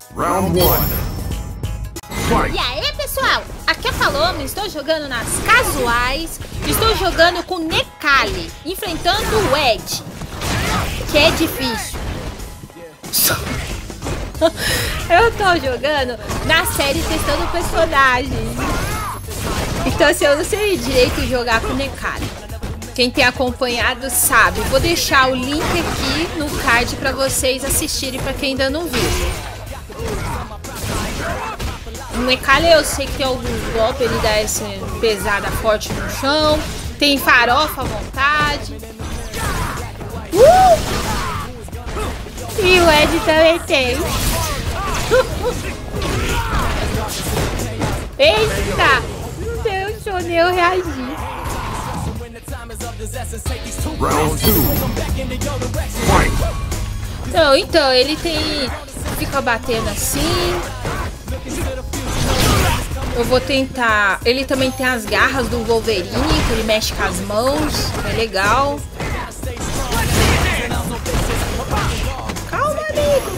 Round 1. Fight. E aí, pessoal? Aqui é a Paloma, estou jogando nas casuais. Estou jogando com Necalli, enfrentando o Ed, que é difícil. Eu tô jogando na série testando personagens. Então assim, eu não sei direito jogar com Necalli. Quem tem acompanhado sabe. Vou deixar o link aqui no card pra vocês assistirem, pra quem ainda não viu. O Necalli eu sei que tem alguns golpes, ele dá essa pesada forte no chão. Tem farofa à vontade. E o Ed também tem. Eita! Não deixou nem eu reagir. Round 2. Fight. Não, então, ele tem... Fica batendo assim. Eu vou tentar... Ele também tem as garras do Wolverine, que ele mexe com as mãos. É legal. Calma, amigo.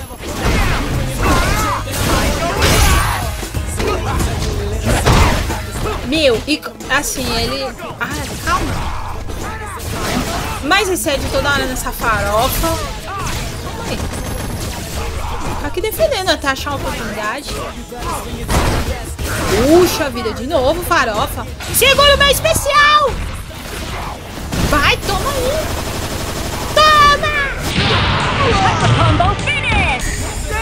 Meu, e assim, ele... Ah, calma. Mas esse Ed toda hora nessa farofa. Tá aqui defendendo até achar uma oportunidade. Puxa vida, de novo, farofa. Segura o meu especial! Vai, toma aí! Toma! Combo finish!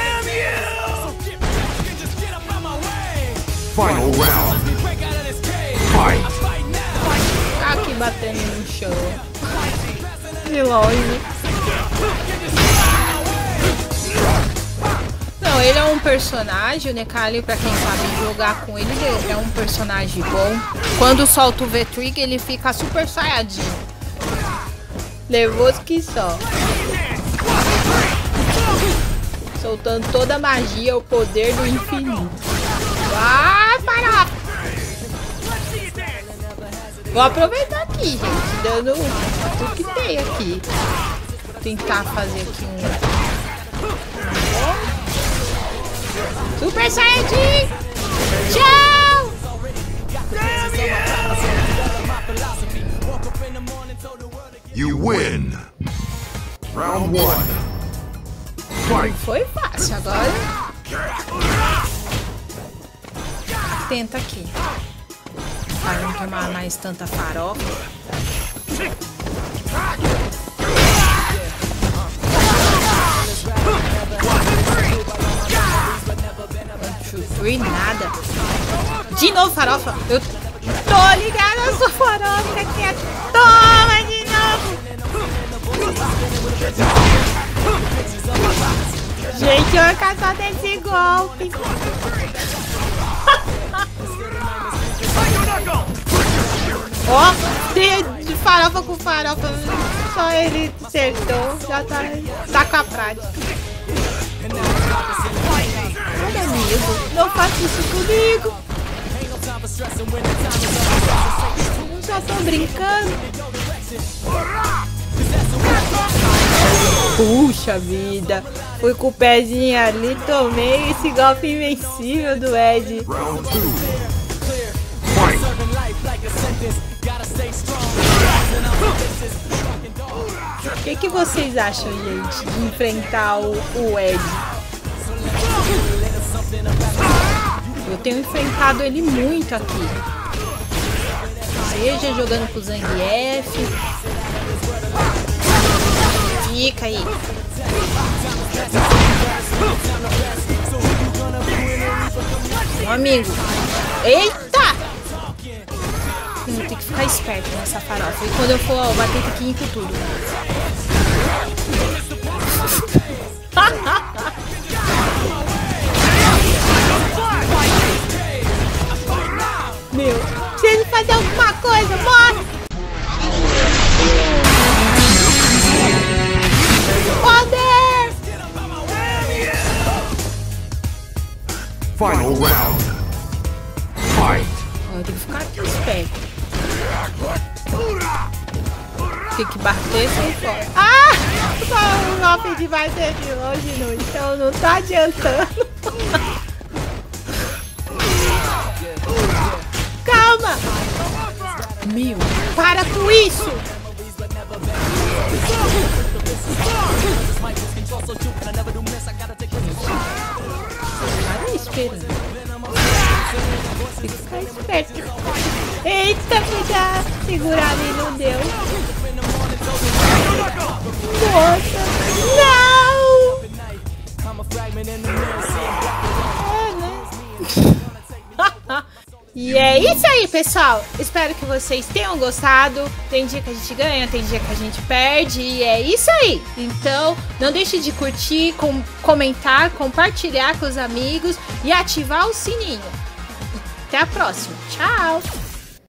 Final round. Fight. Aqui batendo no chão. De longe. Não, ele é um personagem, o Necalli, pra quem sabe jogar com ele, é um personagem bom. Quando solta o V-Trigger, ele fica super saiyajin. Nervoso que só. Soltando toda a magia, o poder do infinito. Ah, para! Vou aproveitar aqui, gente, dando tudo que tem aqui. Vou tentar fazer aqui um... Super Saiyajin! Tchau! You win. Round 1. Fight. Foi fácil, agora... Tenta aqui. Para não tomar mais tanta farofa. 1, 2, 3, nada. De novo farofa. Eu tô ligada, eu sou farofa aqui. Toma de novo. Gente, eu vou caçar desse golpe. Ó, de farofa com farofa, só ele acertou, já tá com a prática. Olha, amigo, não faça isso comigo. Eu só tô brincando. Puxa vida, fui com o pezinho ali, tomei esse golpe invencível do Ed. Round 2. Fight. O que vocês acham, gente, de enfrentar o Ed? Eu tenho enfrentado ele muito aqui. Seja jogando com o Zangief. Fica aí. Meu amigo. Eita! Tem que ficar esperto nessa farofa. E quando eu for bater aqui com tudo. Meu, precisa fazer alguma coisa, morre! Poder! Final round. Fight. Eu tenho que ficar aqui esperto. Tem que bater sem fora. Ah! Só um golpe de bater de longe, não. Então não tá adiantando. Calma! Meu, para com isso! Tá esperando. Fica esperto. Eita, cuidado! Segurar ali, não deu. Nossa! Não! E é isso aí, pessoal. Espero que vocês tenham gostado. Tem dia que a gente ganha, tem dia que a gente perde. E é isso aí. Então, não deixe de curtir, comentar, compartilhar com os amigos e ativar o sininho. Até a próxima. Tchau!